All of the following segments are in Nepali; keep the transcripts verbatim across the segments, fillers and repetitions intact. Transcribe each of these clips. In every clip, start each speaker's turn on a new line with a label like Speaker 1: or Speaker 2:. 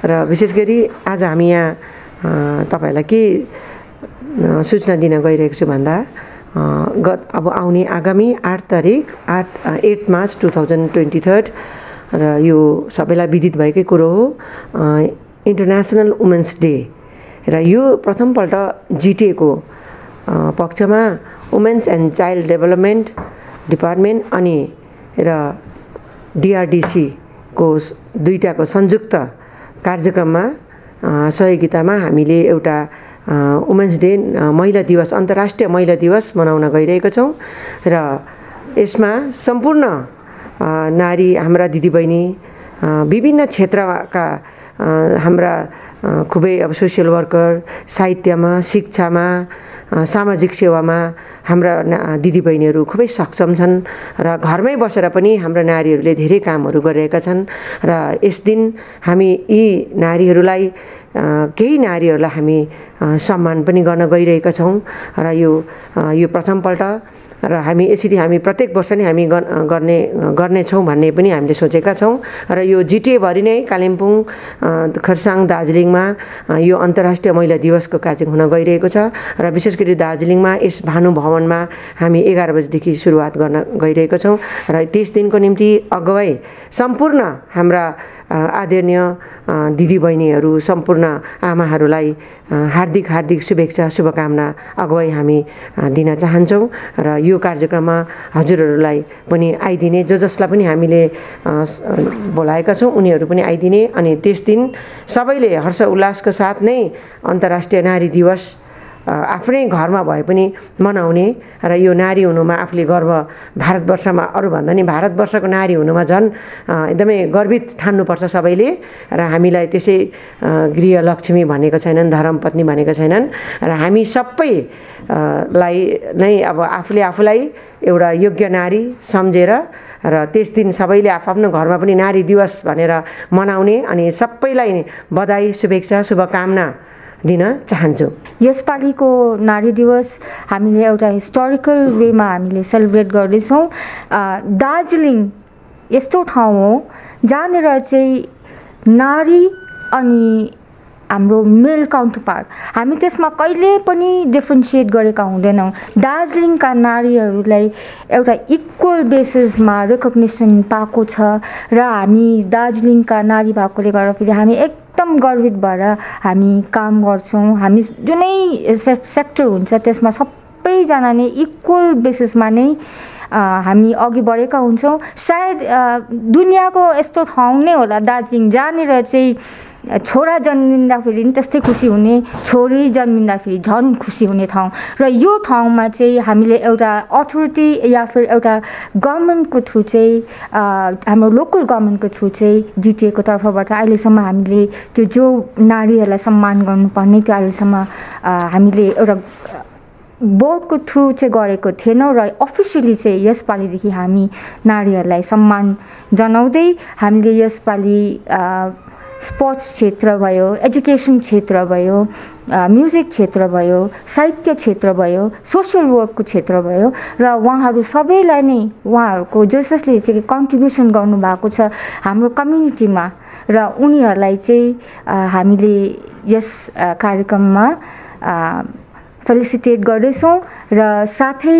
Speaker 1: र विशेष गरी आज हामी यहाँ तपाईहरुलाई के सूचना दिन गइरहेको छु भन्दा गत अब आउने आगामी आठ तारिक आठ आठ March two thousand twenty third र यो सबैलाई विदित भएकै कुरो हो इन्टरनेसनल वुमेन्स डे र यो प्रथमपल्ट जीटीए को पक्षमा women's and child development department अनि र डीआरडीसी को दुईटाको संयुक्त कार्यक्रममा सहयोगितामा हामीले एउटा वुमेन्स डे महिला दिवस अन्तर्राष्ट्रिय महिला दिवस मनाउन गइरहेका छौं र यसमा सम्पूर्ण नारी हाम्रा दिदीबहिनी विभिन्न क्षेत्रका हाम्रा खुबै अब सोशल वर्कर साहित्यमा शिक्षामा सामाजिक सेवामा हाम्रा दिदीबहिनीहरू खुबै सक्षम छन् र घरमै बसेर पनि हाम्रा नारीहरूले धेरै कामहरू गरिरहेका छन् र यस दिन हामी यी नारीहरूलाई केही नारीहरूलाई हामी सम्मान पनि गर्न गइरहेका छौं र यो यो प्रथमपल्ट र हामी यसरी हामी प्रत्येक वर्ष नै हामी गर्ने गर्ने छौं भन्ने पनि हामीले सोचेका छौं र यो जीटीए भरि नै कालिम्पोङ खरसाङ दार्जिलिङमा यो अन्तर्राष्ट्रिय महिला दिवसको कार्यक्रम हुन गइरहेको छ र विशेष गरी दार्जिलिङमा यस भानु भवनमा हामी एघार बजेदेखि सुरुवात गर्न गइरहेका छौं र त्यस दिनको निम्ति अगुवाई सम्पूर्ण हाम्रा आदरणीय दिदीबहिनीहरू सम्पूर्ण आमाहरूलाई हार्दिक हार्दिक शुभेच्छा शुभकामना अगुवाई हामी दिन चाहन्छौं र यो कार्यक्रममा हजुरहरूलाई पनि आइदिने जो जसलाई पनि हामीले बोलाएका छौं उनीहरू पनि आइदिने अनि त्यस दिन सबैले हर्ष उल्लासको साथ नै अन्तर्राष्ट्रिय नारी दिवस आफ्नै घरमा भए पनि मनाउने र यो नारी हुनुमा आफूले गर्व भारतवर्षमा अरु भन्दा नि भारतवर्षको नारी हुनुमा झन् एकदमै गर्वित ठान्नुपर्छ सबैले र हामीलाई त्यसै गृहलक्ष्मी भनेको छैनन् धर्मपत्नी भनेको छैनन् र हामी सबै लाई नै अब आफूले आफूलाई एउटा योग्य नारी सम्झेर र त्यस दिन सबैले आफ्नो घरमा पनि नारी दिवस भनेर मनाउने अनि सबैलाई बधाई शुभेच्छा शुभकामना दिन चाहन्छु।
Speaker 2: यसपालिको नारी दिवस हामीले एउटा हिस्टोरिकल वेमा हामीले सेलिब्रेट गर्दैछौं। दार्जिलिङ यस्तो ठाउँ हो जहाँनेर चाहिँ नारी अनि हाम्रो मेल काउन्टरपार्ट हामी त्यसमा कहिले पनि डिफरेन्शिएट गरेका हुँदैनौं। दार्जिलिङका नारीहरूलाई एउटा इक्वल बेसिसमा रेकग्निसन पाएको छ र हामी दार्जिलिङका नारी भएकोले गर्दा फेरि हामी एकदम गर्वित भएर हामी काम गर्छौं। हामी जुनै सेक्टर हुन्छ त्यसमा सबैजना नै इक्वल बेसिसमा नै हामी अघि बढेका हुन्छौं। सायद दुनियाँको यस्तो ठाउँ नै होला दार्जिलिङ जहाँनेर चाहिँ छोरा जन्मिँदा फेरि नि त्यस्तै खुसी हुने छोरी जन्मिँदा फेरि झन् खुसी हुने ठाउँ र यो ठाउँमा चाहिँ हामीले एउटा अथोरिटी या फिर एउटा गभर्नमेन्टको थ्रु चाहिँ हाम्रो लोकल गभर्नमेन्टको थ्रु चाहिँ जीटीए को तर्फबाट अहिलेसम्म हामीले त्यो जो नारीहरूलाई सम्मान गर्नुपर्ने त्यो अहिलेसम्म हामीले एउटा बोर्डको थ्रु चाहिँ गरेको थिएनौं र अफिसियली चाहिँ यसपालिदेखि हामी नारीहरूलाई सम्मान जनाउँदै हामीले यसपालि स्पोर्ट्स क्षेत्र भयो एजुकेसन क्षेत्र भयो म्युजिक क्षेत्र भयो साहित्य क्षेत्र भयो सोशल वर्कको क्षेत्र भयो र उहाँहरू सबैलाई नै उहाँहरूको जसले चाहिँ कन्ट्रिब्युसन गर्नु भएको छ हाम्रो कम्युनिटीमा र उनीहरूलाई चाहिँ हामीले यस कार्यक्रममा फेलिसिटेट गर्दैछौं र साथै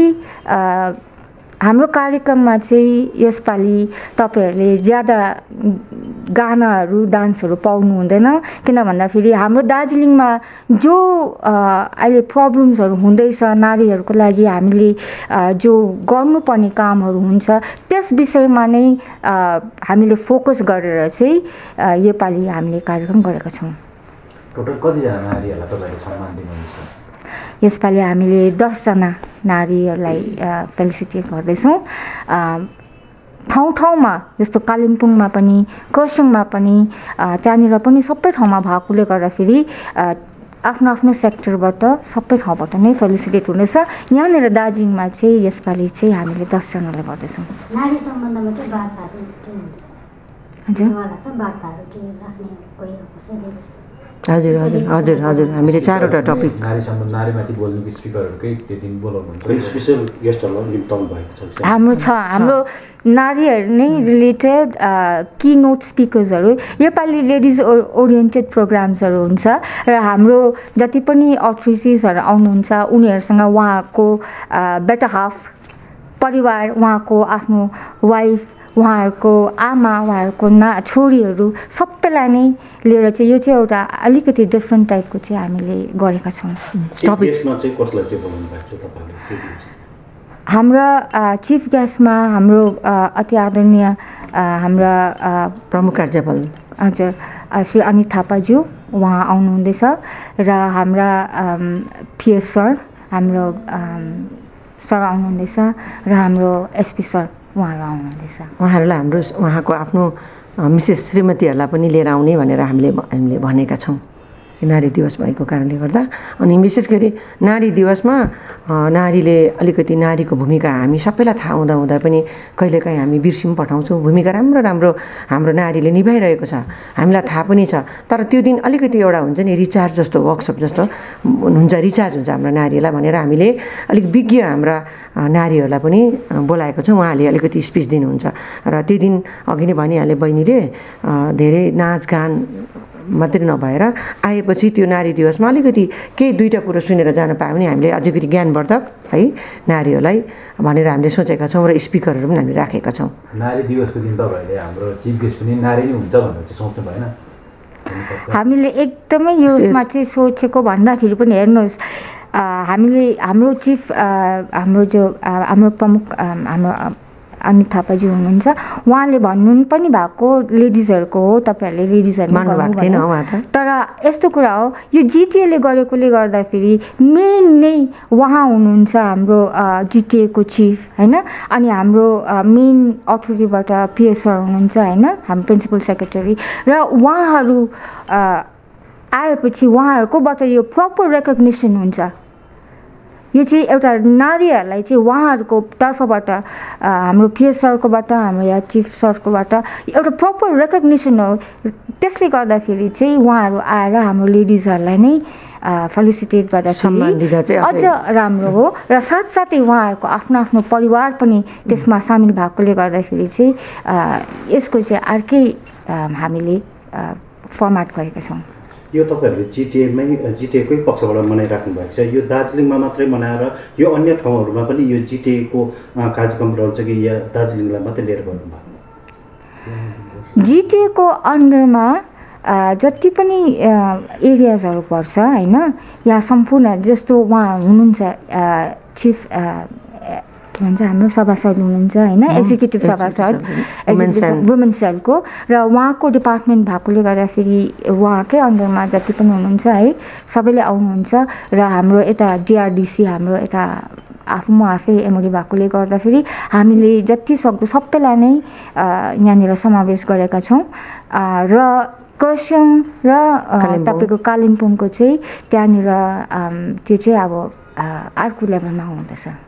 Speaker 2: हाम्रो कार्यक्रममा चाहिँ यसपालि तपाईहरुले ज्यादा गानाहरू डान्सहरू पाउनु हुँदैन किन भन्दाखेरि हाम्रो दार्जिलिङमा जो अहिले प्रब्लम्सहरू हुँदैछ नारीहरूको लागि हामीले जो गर्नुपर्ने कामहरू हुन्छ त्यस विषयमा नै हामीले फोकस गरेर चाहिँ योपालि हामीले कार्यक्रम गरेका छौं।
Speaker 3: टोटल कति जना नारीहरूलाई तपाईले सम्मान दिनुहुन्छ?
Speaker 2: यसपालि हामीले दस जना नारीहरूलाई फेलिसिटेट गर्दैछौं। ठाउँ ठाउँमा जस्तो कालिम्पोङमा पनि खरसाङमा पनि त्यहाँनिर पनि सबै ठाउँमा भएकोले गर्दा फेरि आफ्नो आफ्नो सेक्टरबाट सबै ठाउँबाट नै फेलिसिटेट हुनेछ। यहाँनिर दार्जिलिङमा चाहिँ यसपालि चाहिँ हामीले दस जनालाई गर्दैछौँ।
Speaker 4: नारी सम्बन्धमा के वार्ताहरू के हुन्छ?
Speaker 2: हजुर
Speaker 4: उहाँलाई चाहिँ वार्ताहरू के राख्ने कोही कसैले
Speaker 1: हजुर हजुर हजुर हजुर हामीले चारवटा टपिक
Speaker 3: नारी सम्बन्ध नारीमाथि बोल्नुको स्पिकरहरुकै त्यो दिन बोलाउनुहुन्छ
Speaker 4: स्पेशल गेस्टहरुलाई निम्ताउनु भएको छ
Speaker 2: हाम्रो छ हाम्रो नारीहरू नै रिलेटेड की नोट स्पिकर्सहरू योपालि लेडिज ओरिएन्टेड प्रोग्राम्सहरू हुन्छ र हाम्रो जति पनि अथोरिटिजहरू आउनुहुन्छ उनीहरूसँग उहाँको बेटर हाफ परिवार उहाँको आफ्नो वाइफ उहाँहरूको आमा उहाँहरूको ना छोरीहरू सबैलाई नै लिएर चाहिँ यो चाहिँ एउटा अलिकति डिफ्रेन्ट टाइपको चाहिँ हामीले गरेका छौँ
Speaker 4: टपिकमा चाहिँ कसलाई चाहिँ बोलाउनु भएको छ तपाईँले
Speaker 2: हाम्रा चिफ गेस्टमा हाम्रो अति आदरणीय हाम्रा
Speaker 1: प्रमुख कार्यपाल
Speaker 2: हजुर श्री अनित थापाज्यू उहाँ आउनुहुँदैछ र हाम्रा पिएस सर हाम्रो सर आउनुहुँदैछ र हाम्रो एसपी सर उहाँहरू आउनुहुँदैछ
Speaker 1: उहाँहरूलाई हाम्रो उहाँको आफ्नो मिसेस श्रीमतीहरूलाई पनि लिएर आउने भनेर हामीले हामीले भनेका छौँ नारी दिवस भएको कारणले गर्दा अनि विशेष गरी नारी दिवसमा नारीले अलिकति नारीको भूमिका हामी सबैलाई थाहा हुँदा हुँदा पनि कहिलेकाहीँ हामी बिर्सिम पठाउँछौँ भूमिका राम्रो राम्रो हाम्रो नारीले निभाइरहेको छ हामीलाई थाहा पनि छ तर त्यो दिन अलिकति एउटा हुन्छ नि रिचार्ज जस्तो वर्कसप जस्तो हुन्छ रिचार्ज हुन्छ हाम्रो नारीहरूलाई भनेर हामीले अलिक विज्ञ हाम्रा नारीहरूलाई पनि बोलाएको छौँ उहाँले अलिकति स्पिच दिनुहुन्छ र त्यो दिन अघि नै भनिहाले बहिनीले धेरै नाचगान मात्रै नभएर आएपछि त्यो नारी दिवसमा अलिकति केही दुईवटा कुरो सुनेर जान पायो भने हामीले अझै कति ज्ञानवर्धक है नारीहरूलाई भनेर हामीले सोचेका छौँ र स्पिकरहरू पनि हामीले राखेका छौँ
Speaker 3: नारी दिवसको दिन तपाईँहरूले हाम्रो चिफ गेस्ट पनि नारी नै हुन्छ भनेर चाहिँ सोच्नु भएन
Speaker 2: हामीले एकदमै यसमा चाहिँ सोचेको भन्दाखेरि पनि हेर्नुहोस् हामीले हाम्रो चिफ हाम्रो जो हाम्रो प्रमुख हाम्रो अनित थापाजी हुनुहुन्छ उहाँले भन्नु पनि भएको लेडिजहरूको हो तपाईँहरूले लेडिजहरू तर यस्तो कुरा हो यो जिटिएले गरेकोले गर्दाखेरि मेन नै उहाँ हुनुहुन्छ हाम्रो जिटिएको चिफ होइन अनि हाम्रो मेन अथोरिटीबाट पिएसआर हुनुहुन्छ होइन हाम्रो प्रिन्सिपल सेक्रेटरी र उहाँहरू आएपछि उहाँहरूकोबाट यो प्रपर रेकग्निसन हुन्छ यो चाहिँ एउटा नारीहरूलाई चाहिँ उहाँहरूको तर्फबाट हाम्रो पिएस सरकोबाट हाम्रो या चिफ सरकोबाट एउटा प्रपर रेकग्निसन हो त्यसले गर्दाखेरि चाहिँ उहाँहरू आएर हाम्रो लेडिजहरूलाई नै फेलिसिटेट गर्दाखेरि अझ राम्रो हो र साथसाथै उहाँहरूको आफ्नो आफ्नो परिवार पनि त्यसमा सामेल भएकोले गर्दाखेरि चाहिँ यसको चाहिँ अर्कै हामीले फर्मेट गरेका छौँ
Speaker 4: यो तपाईँहरूले जिटिएमै जिटिएकै पक्षबाट मनाइराख्नु भएको छ यो दार्जिलिङमा मात्रै मनाएर यो अन्य ठाउँहरूमा पनि यो जिटिएको कार्यक्रम रहन्छ कि या दार्जिलिङलाई मात्रै लिएर गर्नुभएको
Speaker 2: जिटिएको अन्डरमा जति पनि एरियाजहरू पर्छ होइन यहाँ सम्पूर्ण जस्तो उहाँ हुनुहुन्छ चिफ के भन्छ हाम्रो सभासद हुनुहुन्छ होइन एक्जिक्युटिभ सभासद वुमेन सेलको र उहाँको डिपार्टमेन्ट भएकोले गर्दाखेरि उहाँकै अन्डरमा जति पनि हुनुहुन्छ है सबैले आउनुहुन्छ र हाम्रो यता डिआरडिसी हाम्रो यता आफू म आफै एमओडी भएकोले गर्दाखेरि हामीले जति सक्दो सबैलाई नै यहाँनिर समावेश गरेका छौँ र खरसाङ र तपाईँको कालिम्पोङको चाहिँ त्यहाँनिर त्यो चाहिँ अब अर्को लेभलमा हुँदैछ